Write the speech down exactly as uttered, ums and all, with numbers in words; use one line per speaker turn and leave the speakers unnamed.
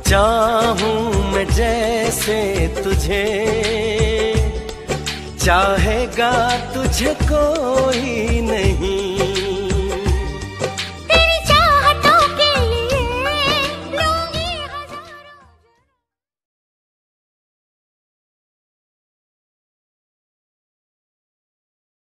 चाहूं मैं जैसे तुझे, चाहेगा तुझे कोई नहीं।